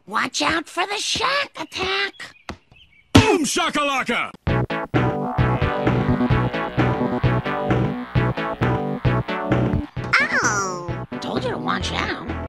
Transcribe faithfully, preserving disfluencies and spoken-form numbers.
Watch out for the shack attack! Boom shakalaka!